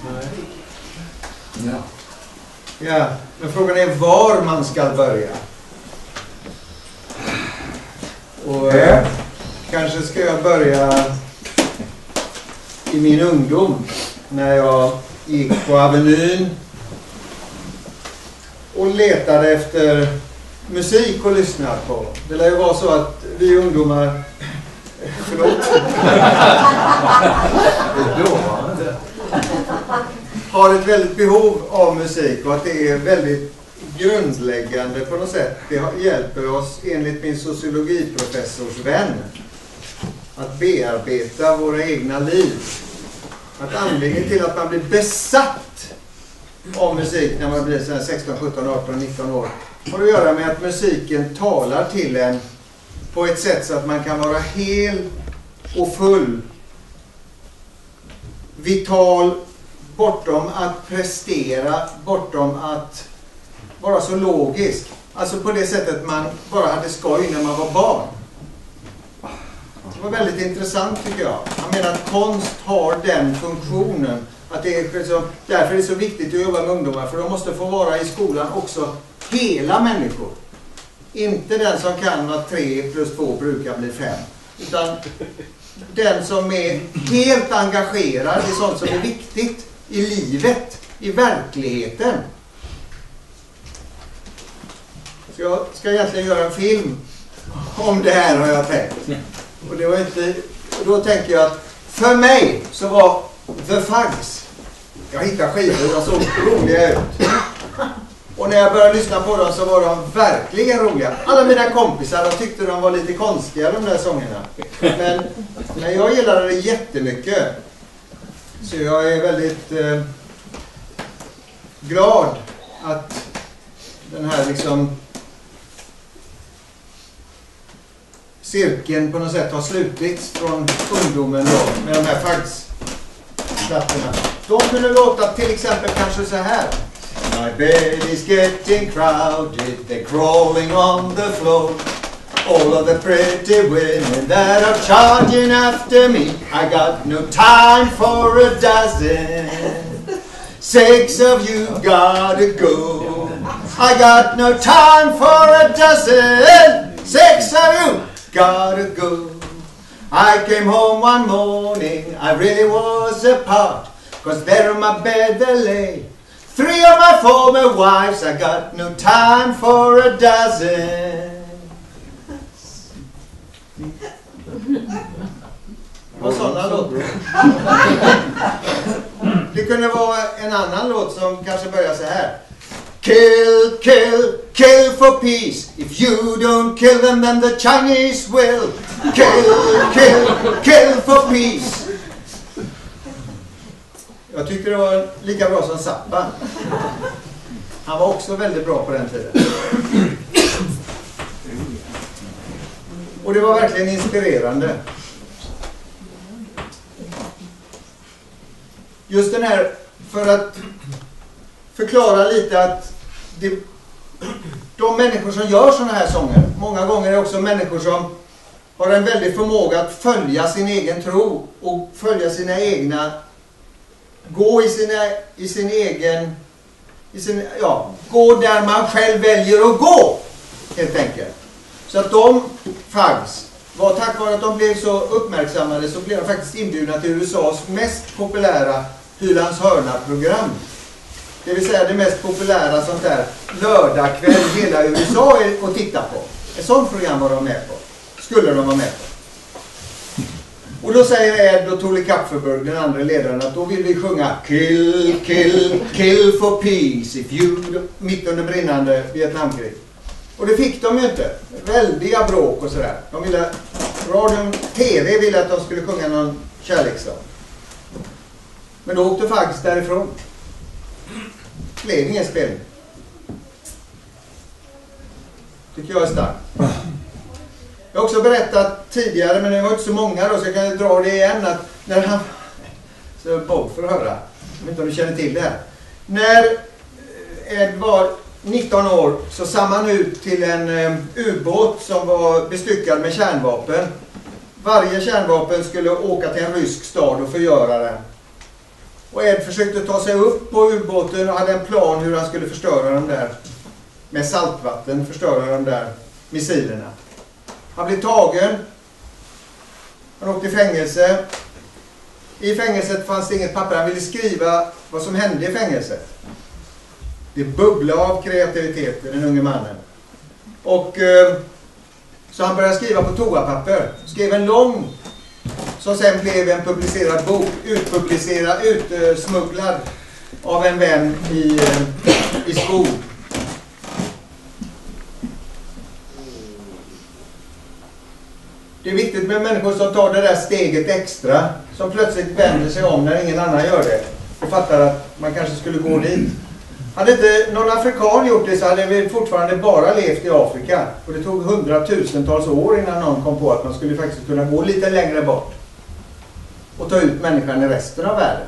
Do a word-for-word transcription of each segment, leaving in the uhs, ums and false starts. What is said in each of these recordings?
Ja. Ja, men frågan är var man ska börja. Och eh, kanske ska jag börja i min ungdom när jag gick på Avenyn och letade efter musik att lyssna på. Det lär ju vara så att vi ungdomar förlåt har ett väldigt behov av musik och att det är väldigt grundläggande på något sätt. Det hjälper oss enligt min sociologiprofessors vän att bearbeta våra egna liv. Att anledningen till att man blir besatt av musik när man blir sexton, sjutton, arton, nitton år har att göra med att musiken talar till en på ett sätt så att man kan vara hel och full, vital, bortom att prestera, bortom att vara så logisk. Alltså på det sättet man bara hade skoj när man var barn. Det var väldigt intressant tycker jag. Jag menar att konst har den funktionen. Att det är så, därför är det så viktigt att jobba med ungdomar. För de måste få vara i skolan också hela människor. Inte den som kan att tre plus två brukar bli fem. Utan den som är helt engagerad i sånt som är viktigt i livet, i verkligheten. Så jag ska egentligen göra en film om det här har jag tänkt. Och det var inte, då tänker jag att för mig så var The Fugs, jag hittade skivor, de såg roliga ut. Och när jag började lyssna på dem så var de verkligen roliga. Alla mina kompisar, de tyckte de var lite konstiga de där sångerna. Men, men jag gillade det jättemycket. Så jag är väldigt eh, glad att den här liksom cirkeln på något sätt har slutits från ungdomen då, med de här Fugs-plattorna. De kunde låta till exempel kanske så här. My bed is getting crowded, they're crawling on the floor. All of the pretty women that are charging after me, I got no time for a dozen. Six of you gotta go. I got no time for a dozen. Six of you gotta go. I came home one morning, I really was apart, 'cause there on my bed they lay three of my former wives. I got no time for a dozen. Vad sådana låter. Det kunde vara en annan låt som kanske börjar så här. Kill, kill, kill for peace. If you don't kill them then the Chinese will. Kill, kill, kill for peace. Jag tyckte det var lika bra som Zappa. Han var också väldigt bra på den tiden. Och det var verkligen inspirerande. Just den här, för att förklara lite att det, de människor som gör såna här sånger, många gånger är också människor som har en väldig förmåga att följa sin egen tro och följa sina egna, gå i, sina, i sin egen, i sin, ja, gå där man själv väljer att gå, helt enkelt. Så att de Fugs var, tack vare att de blev så uppmärksammade, så blev de faktiskt inbjudna till U S A:s mest populära Hylands hörna-program. Det vill säga det mest populära sånt där lördagkväll i hela U S A är att titta på. Ett sånt program var de med på. Skulle de vara med på. Och då säger Ed och Tole Kapferberg, den andra ledaren, att då vill vi sjunga Kill, kill, kill for peace if you, mitt under brinnande Vietnamkrig. Och det fick de ju inte. Väldiga bråk och sådär. De ville, radion, tv ville att de skulle sjunga någon kärlekssång. Men då åkte Fugs därifrån. Det blev ingen spelning. Tycker jag är starkt. Jag har också berättat tidigare, men det var inte så många då, så jag kan dra det igen. Att när han, så Bob får höra, jag vet inte om du känner till det här. När Ed var nitton år så samman han ut till en um, ubåt som var bestyckad med kärnvapen. Varje kärnvapen skulle åka till en rysk stad och förgöra den. Och Ed försökte ta sig upp på ubåten och hade en plan hur han skulle förstöra dem där. Med saltvatten förstöra de där missilerna. Han blev tagen. Han åkte i fängelse. I fängelset fanns det inget papper. Han ville skriva vad som hände i fängelset. Det bubblade av kreativitet, den unge mannen. Och eh, så han började skriva på toapapper. Skrev en lång, som sen blev en publicerad bok. Utpublicerad, utsmugglad av en vän i, eh, i skog. Det är viktigt med människor som tar det där steget extra. Som plötsligt vänder sig om när ingen annan gör det. Och fattar att man kanske skulle gå dit. Hade inte någon afrikan gjort det så hade vi fortfarande bara levt i Afrika. Och det tog hundratusentals år innan någon kom på att man skulle faktiskt kunna gå lite längre bort. Och ta ut människan i resten av världen.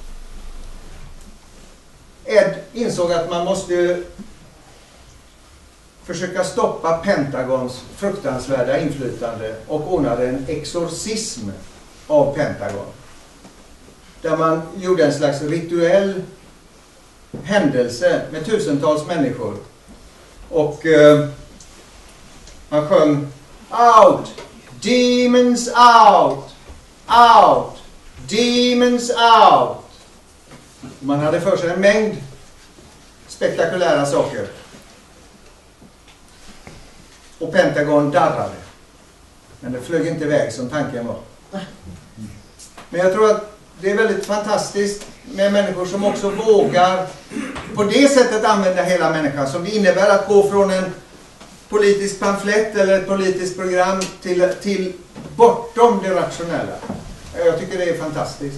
Ed insåg att man måste försöka stoppa Pentagons fruktansvärda inflytande och ordnade en exorcism av Pentagon. Där man gjorde en slags rituell händelse med tusentals människor. Och eh, man sjöng Out! Demons out! Out! Demons out! Man hade för sig en mängd spektakulära saker. Och Pentagon darrade. Men det flög inte iväg som tanken var. Men jag tror att det är väldigt fantastiskt med människor som också vågar på det sättet använda hela människan. Som det innebär att gå från en politisk pamflett eller ett politiskt program till, till bortom det rationella. Jag tycker det är fantastiskt.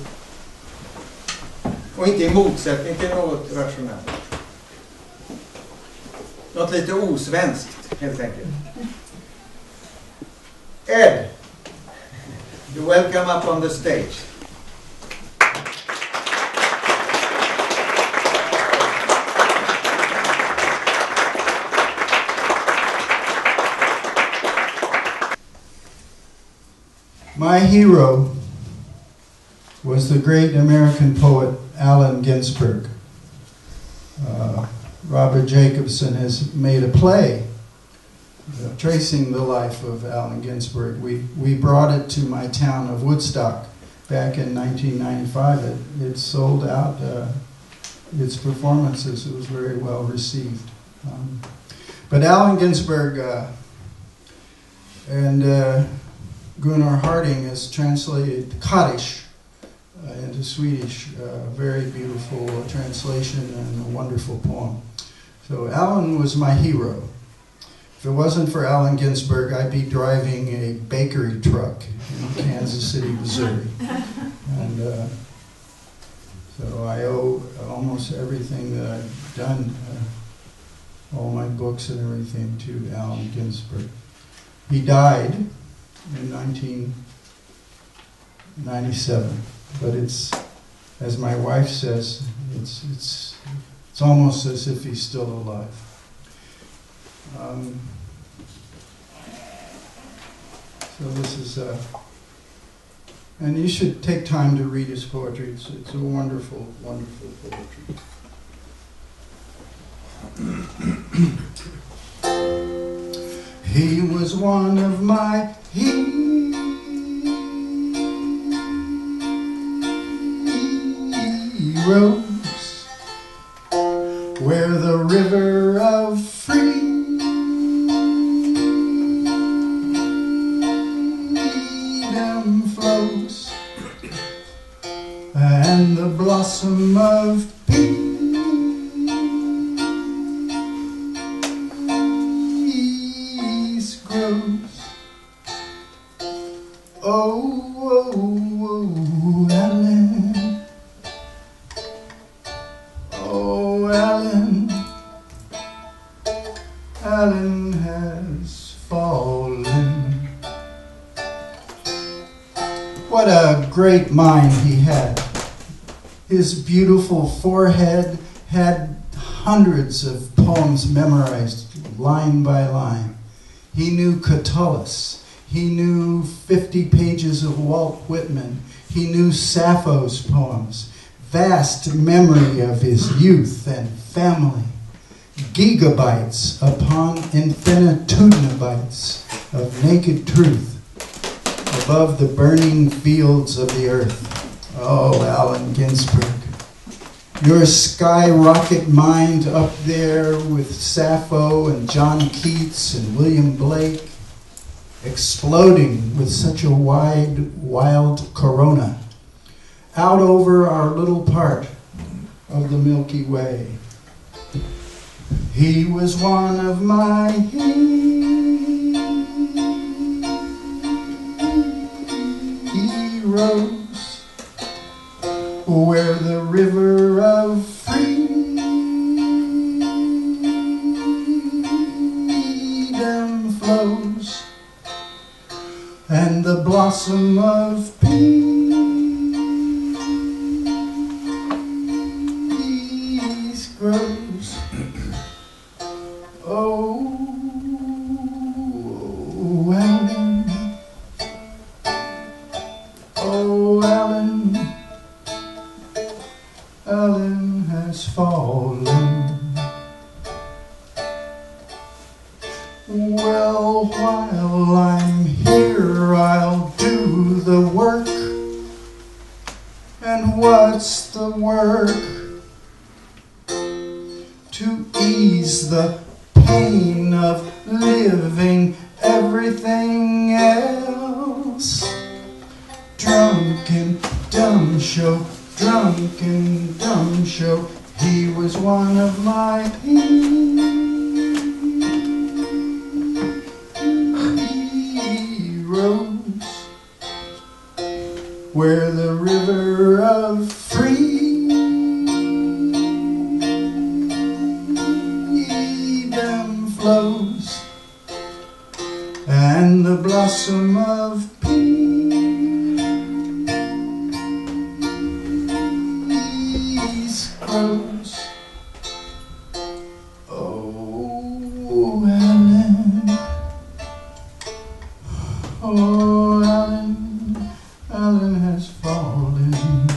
Och inte i motsättning till något rationellt. Något lite osvenskt helt enkelt. Ed, you're welcome up on the stage. My hero was the great American poet Allen Ginsberg. Uh, Robert Jakobsson has made a play uh, tracing the life of Allen Ginsberg. We, we brought it to my town of Woodstock back in nineteen ninety-five. It, it sold out uh, its performances. It was very well received. Um, but Allen Ginsberg uh, and uh, Gunnar Harding has translated Kaddish uh, into Swedish. Uh, very beautiful uh, translation and a wonderful poem. So Allen was my hero. If it wasn't for Allen Ginsberg, I'd be driving a bakery truck in Kansas City, Missouri. And uh, so I owe almost everything that I've done, uh, all my books and everything, to Allen Ginsberg. He died in nineteen ninety-seven, but it's, as my wife says, it's it's it's almost as if he's still alive. Um, so this is, uh, and you should take time to read his poetry. It's it's a wonderful, wonderful poetry. He was one of my heroes, where the river of freedom flows, and the blossom of peace Oh, oh, oh, Allen, oh, Allen, Allen has fallen. What a great mind he had. His beautiful forehead had hundreds of poems memorized line by line. He knew Catullus. He knew fifty pages of Walt Whitman. He knew Sappho's poems. vast memory of his youth and family, gigabytes upon infinitudinabytes of naked truth above the burning fields of the earth. Oh, Allen Ginsberg, your skyrocket mind up there with Sappho and John Keats and William Blake, exploding with such a wide, wild corona out over our little part of the Milky Way. He was one of my heroes, where the river of freedom flows and the blossom of peace grows. Oh, Allen, oh, Allen, Allen has fallen. Well, while I'm here, I'll do the work. And what's the work? To ease the pain of living everything else. Drunken dumb show, drunken dumb show. He was one of my heroes, where the river of freedom flows and the blossom of peace grows. Oh, Allen, oh, Allen, Allen has fallen.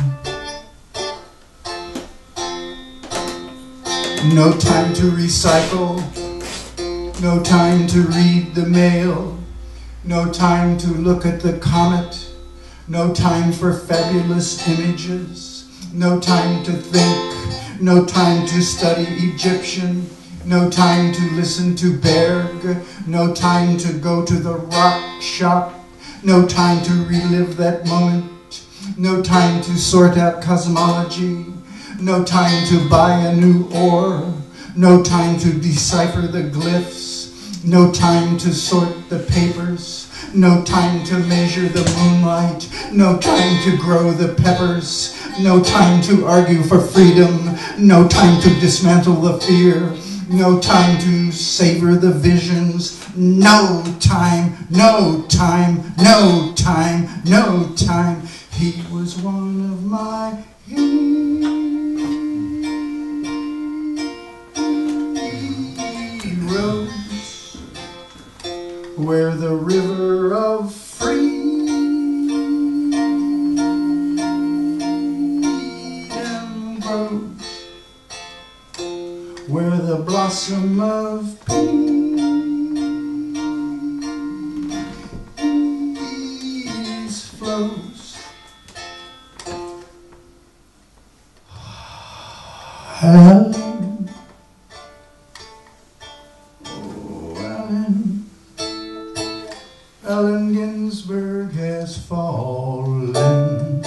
No time to recycle, no time to read the mail, no time to look at the comet, no time for fabulous images, no time to think, no time to study Egyptian, no time to listen to Berg, no time to go to the rock shop, no time to relive that moment, no time to sort out cosmology, no time to buy a new ore, no time to decipher the glyphs, no time to sort the papers, no time to measure the moonlight, no time to grow the peppers, no time to argue for freedom, no time to dismantle the fear, no time to savor the visions, no time, no time, no time, no time. He was one of my heroes, where the river of freedom grows, where the blossom of peace flows. Allen, oh, Allen, Allen Ginsberg has fallen.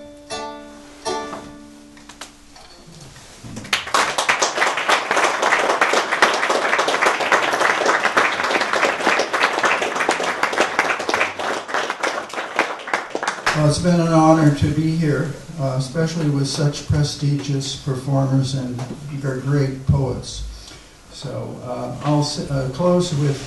Well, it's been an honor to be here, uh, especially with such prestigious performers and they're great poets. So uh, I'll uh, close with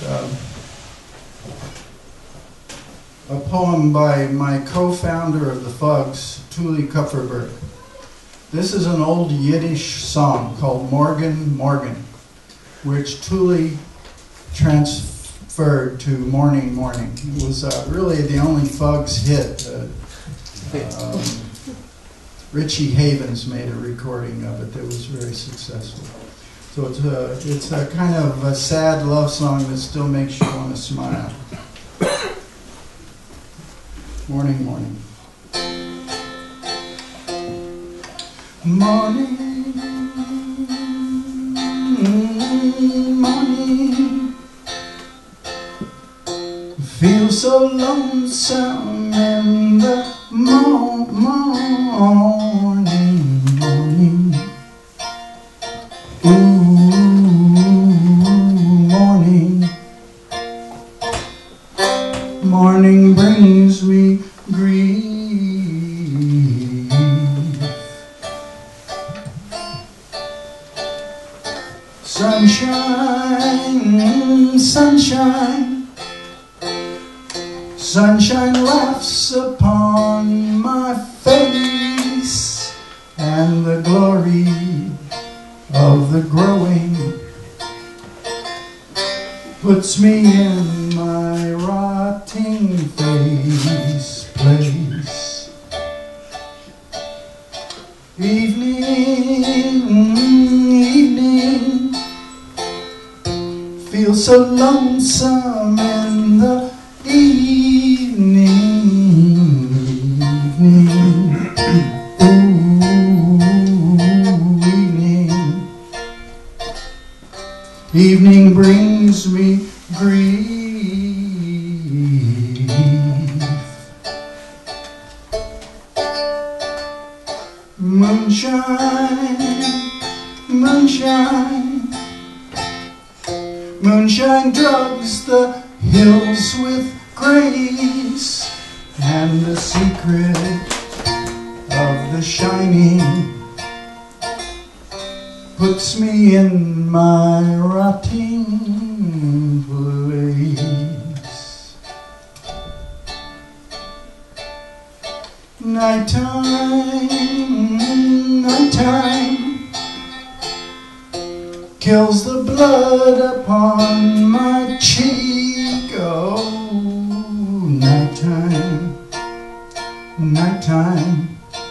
um, a poem by my co-founder of the Fugs, Tuli Kupferberg. This is an old Yiddish song called Morgen, Morgen, which Tuli transferred to Morning, Morning. It was uh, really the only Fugs hit. Uh, um, Richie Havens made a recording of it that was very successful. So it's a, it's a kind of a sad love song that still makes you want to smile. Morning, morning. Morning, morning. Feel so lonesome in the mo morning, morning. Ooh, morning. Morning brings me grief. Sunshine, sunshine, sunshine laughs upon my face, and the glory of the growing puts me in my rotting face place. Evening, evening, feel so lonesome in the evening, evening. Ooh, evening. Evening brings me grief. Moonshine, moonshine, moonshine drugs the hills with grace, and the secret of the shining puts me in my rotting place. Nighttime, nighttime kills the blood upon my cheek. Oh, nighttime, nighttime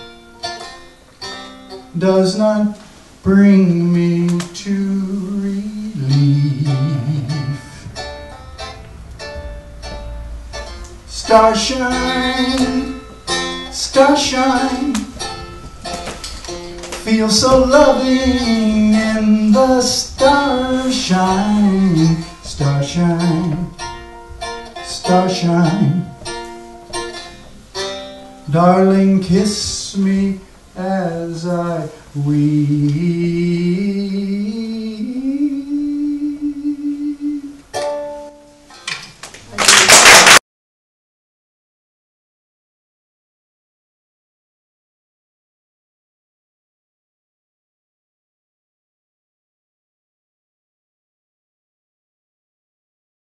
does not bring me to relief. Starshine, starshine, feel so loving in the starshine. Starshine, starshine, darling, kiss me as I weep.